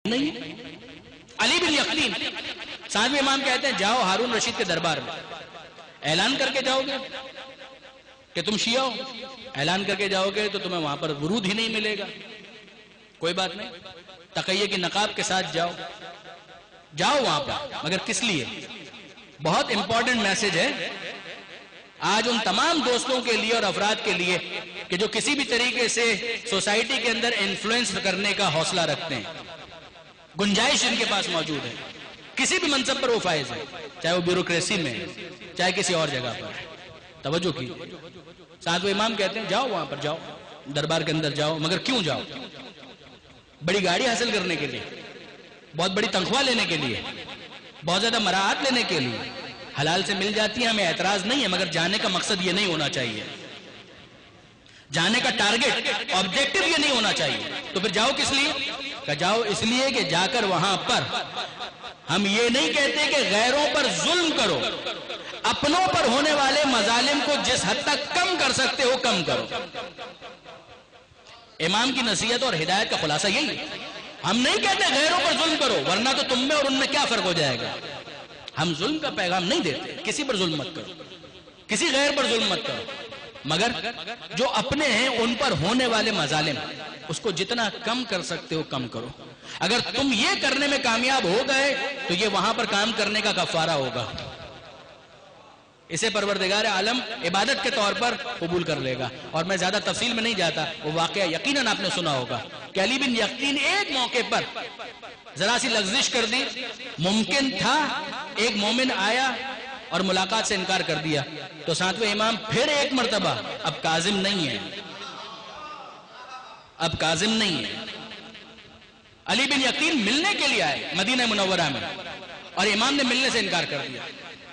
نہیں. علی بن یقین ساتویں امام کہتے ہیں جاؤ ہارون رشید کے دربار میں, اعلان کر کے جاؤ گے کہ تم شیعہ ہو, اعلان کر کے جاؤ گے تو تمہیں وہاں پر ورود ہی نہیں ملے گا. کوئی بات نہیں, تقیہ کی نقاب کے ساتھ جاؤ, جاؤ وہاں پر, مگر کس لیے؟ بہت امپورٹنٹ میسج ہے آج ان تمام دوستوں کے لیے اور افراد کے لیے کہ جو کسی بھی طریقے سے سوسائٹی کے اندر انفلوئنس کرنے کا حوصلہ رکھتے ہیں, گنجائش ان کے پاس موجود ہے, کسی بھی منصب پر وہ فائز ہے, چاہے وہ بیوروکریسی میں ہے, چاہے کسی اور جگہ پر ہے. توجہ کی. ساتویں امام کہتے ہیں جاؤ وہاں پر, جاؤ دربار کے اندر جاؤ, مگر کیوں جاؤ؟ بڑی گاڑی حاصل کرنے کے لیے, بہت بڑی تنخواہ لینے کے لیے, بہت زیادہ مراعات لینے کے لیے. حلال سے مل جاتی ہے, ہمیں اعتراض نہیں ہے, مگر جانے کا مقصد یہ نہیں ہونا چاہیے, جانے کا ٹارگٹ آبجیکٹو یہ نہیں ہونا چاہیے. تو پھر جاؤ کس لیے؟ کہ جاؤ اس لیے کہ جا کر وہاں پر ہم یہ نہیں کہتے کہ غیروں پر ظلم کرو, اپنوں پر ہونے والے مظالم کو جس حد تک کم کر سکتے ہو کم کرو. امام کی نصیحت اور ہدایت کا خلاصہ یہی ہے. ہم نہیں کہتے غیروں پر ظلم کرو, ورنہ تو تم میں اور ان میں کیا فرق ہو جائے گا. ہم ظلم کا پیغام نہیں دیتے, کسی پر ظلم مت کرو, کسی غیر پر ظلم مت کرو, مگر جو اپنے ہیں ان پر ہونے والے مظالم اس کو جتنا کم کر سکتے ہو کم کرو. اگر تم یہ کرنے میں کامیاب ہو گئے تو یہ وہاں پر کام کرنے کا کفارہ ہوگا, اسے پروردگار عالم عبادت کے طور پر قبول کر لے گا. اور میں زیادہ تفصیل میں نہیں جاتا, وہ واقعہ یقیناً آپ نے سنا ہوگا کہ علی بن یقین ایک موقع پر ذرا سی لغزش کر دی. ممکن تھا ایک مومن آیا اور ملاقات سے انکار کر دیا, تو ساتویں امام پھر ایک مرتبہ, اب کاظم نہیں ہے, اب کاظم نہیں ہے, علی بن یقین ملنے کے لیے آئے مدینہ منورہ میں, اور امام نے ملنے سے انکار کر دیا.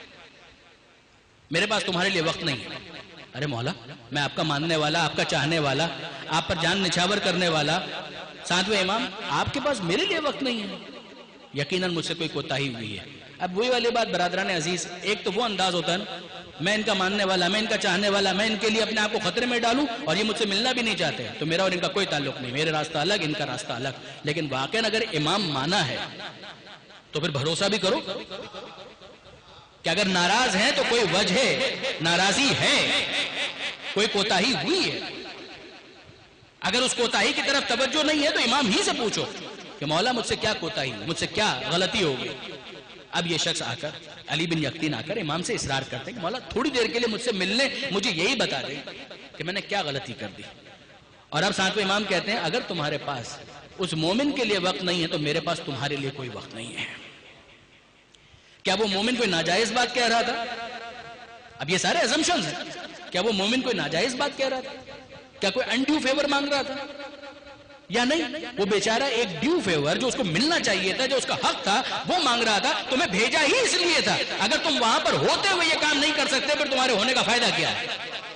میرے پاس تمہارے لیے وقت نہیں ہے. ارے مولا, میں آپ کا ماننے والا, آپ کا چاہنے والا, آپ پر جان نچھاور کرنے والا ساتویں امام, آپ کے پاس میرے لیے وقت نہیں ہے. یقیناً مجھ سے کوئی کوتاہی ہوئی ہے. اب وہی والی بات برادران عزیز, ایک تو وہ انداز ہوتا ہے نا, میں ان کا ماننے والا, میں ان کا چاہنے والا, میں ان کے لیے اپنے آپ کو خطرے میں ڈالوں اور یہ مجھ سے ملنا بھی نہیں چاہتے, تو میرا اور ان کا کوئی تعلق نہیں, میرے راستہ الگ, ان کا راستہ الگ. لیکن واقعاً اگر امام مانا ہے تو پھر بھروسہ بھی کرو کہ اگر ناراض ہیں تو کوئی وجہ ناراضی ہے, کوئی کوتاہی ہوئی ہے. اگر اس کوتاہی کی طرف توجہ نہیں ہے تو امام ہی سے پوچھو کہ مولا مجھ سے کیا کوتاہی ہوئی, مجھ سے کیا غلطی ہوگی. اب یہ شخص آ کر, علی بن یقین آ کر امام سے اصرار کرتے ہیں کہ مولا تھوڑی دیر کے لیے مجھ سے ملنے, مجھے یہی بتا دیں کہ میں نے کیا غلطی کر دی. اور اب ساتویں امام کہتے ہیں اگر تمہارے پاس اس مومن کے لیے وقت نہیں ہے تو میرے پاس تمہارے لیے کوئی وقت نہیں ہے. کیا وہ مومن کوئی ناجائز بات کہہ رہا تھا؟ اب یہ سارے assumptions ہیں. کیا وہ مومن کوئی ناجائز بات کہہ رہا تھا؟ کیا کوئی انڈیو فیور مانگ رہا تھا یا نہیں؟ وہ بیچارہ ایک ڈیو فیور جو اس کو ملنا چاہیے تھا, جو اس کا حق تھا, وہ مانگ رہا تھا. تمہیں بھیجا ہی اس لیے تھا. اگر تم وہاں پر ہوتے ہوئے یہ کام نہیں کر سکتے پھر تمہارے ہونے کا فائدہ کیا ہے؟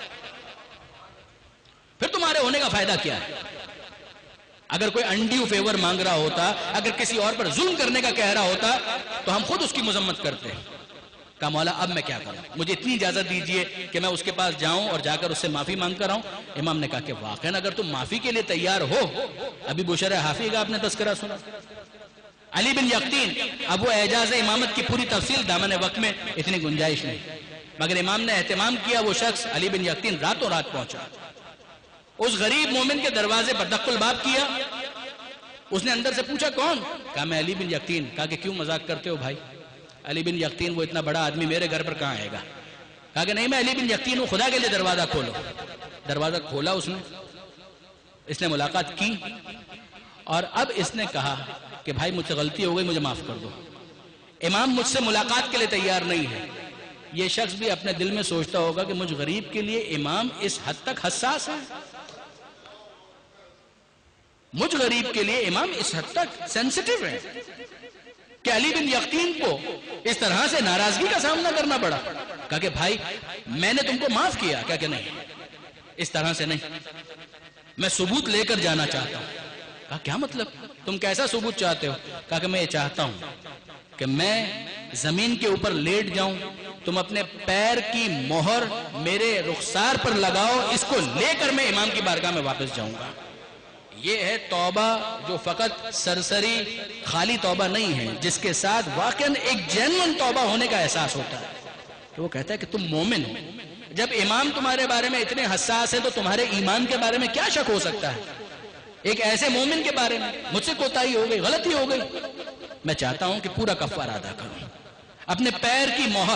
پھر تمہارے ہونے کا فائدہ کیا ہے؟ اگر کوئی انڈیو فیور مانگ رہا ہوتا, اگر کسی اور پر ظلم کرنے کا کہہ رہا ہوتا, تو ہم خود اس کی مذمت کرتے ہیں. کہا مولا اب میں کیا کروں, مجھے اتنی اجازت دیجئے کہ میں اس کے پاس جاؤں اور جا کر اس سے معافی مانگ کر آؤں. امام نے کہا کہ واقعاً اگر تم معافی کے لیے تیار ہو, ابھی بشرا حافی کا آپ نے تذکرہ سنا, علی بن یقین, اب وہ اعجاز امامت کی پوری تفصیل دامن وقت میں اتنی گنجائش نہیں, مگر امام نے اہتمام کیا. وہ شخص علی بن یقین راتوں رات پہنچا, اس غریب مومن کے دروازے پر دق الباب کیا. اس نے اندر سے پوچھا کون؟ کہا میں علی بن یقین. کہا کہ کیوں مذاق کرتے ہو بھائی, علی بن یقین وہ اتنا بڑا آدمی میرے گھر پر کہاں آئے گا؟ کہا کہ نہیں میں علی بن یقین ہوں, خدا کے لیے دروازہ کھولو. دروازہ کھولا اس نے ملاقات کی, اور اب اس نے کہا کہ بھائی مجھ سے غلطی ہو گئی, مجھے معاف کر دو. امام مجھ سے ملاقات کے لیے تیار نہیں ہے. یہ شخص بھی اپنے دل میں سوچتا ہوگا کہ مجھ غریب کے لیے امام اس حد تک حساس ہے, مجھ غریب کے لیے امام اس حد تک سینسٹیو ہے کہ علی بن یقین کو اس طرح سے ناراضگی کا سامنا کرنا پڑا. کہا کہ بھائی میں نے تم کو معاف کیا. کہا کہ نہیں, اس طرح سے نہیں, میں ثبوت لے کر جانا چاہتا ہوں. کہا کیا مطلب, تم کیسا ثبوت چاہتے ہو؟ کہا کہ میں یہ چاہتا ہوں کہ میں زمین کے اوپر لیٹ جاؤں, تم اپنے پیر کی مہر میرے رخسار پر لگاؤ, اس کو لے کر میں امام کی بارگاہ میں واپس جاؤں گا. یہ ہے توبہ جو فقط سرسری خالی توبہ نہیں ہے، جس کے ساتھ واقعاً ایک جینون توبہ ہونے کا احساس ہوتا ہے. تو وہ کہتا ہے کہ تم مومن ہو. جب امام تمہارے بارے میں اتنے حساس ہے تو تمہارے ایمان کے بارے میں کیا شک ہو سکتا ہے؟ ایک ایسے مومن کے بارے میں مجھ سے کوتاہی ہو گئی، غلطی ہو گئی، میں چاہتا ہوں کہ پورا کفارہ ادا کروں. اپنے پیر کی مہر،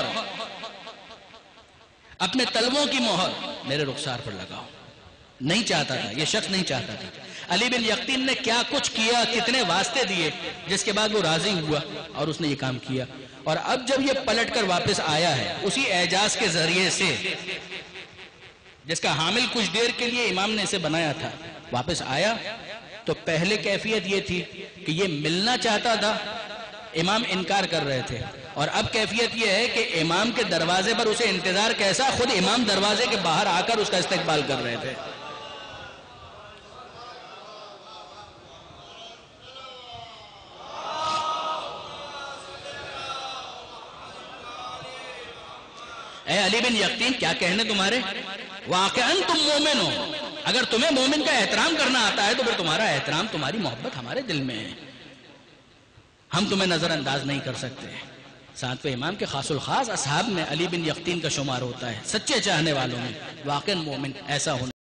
اپنے تلووں کی مہر میرے رخسار پر لگاؤ. نہیں چاہتا تھا، یہ شخص نہیں چاہتا تھا. علی بن یقطین نے کیا کچھ کیا، کتنے واسطے دیے، جس کے بعد وہ راضی ہوا اور اس نے یہ کام کیا. اور اب جب یہ پلٹ کر واپس آیا ہے اسی اعجاز کے ذریعے سے جس کا حامل کچھ دیر کے لیے امام نے اسے بنایا تھا، واپس آیا تو پہلے کیفیت یہ تھی کہ یہ ملنا چاہتا تھا، امام انکار کر رہے تھے. اور اب کیفیت یہ ہے کہ امام کے دروازے پر اسے انتظار کیسا، خود امام دروازے کے باہر آ کر اس کا استقبال کر رہے تھے. اے علی بن یقطین، کیا کہنے تمہارے، واقعاً تم مومن ہو. اگر تمہیں مومن کا احترام کرنا آتا ہے تو پھر تمہارا احترام، تمہاری محبت ہمارے دل میں ہے، ہم تمہیں نظر انداز نہیں کر سکتے. ساتویں امام کے خاص الخاص اصحاب میں علی بن یقطین کا شمار ہوتا ہے، سچے چاہنے والوں میں. واقعاً مومن ایسا ہونا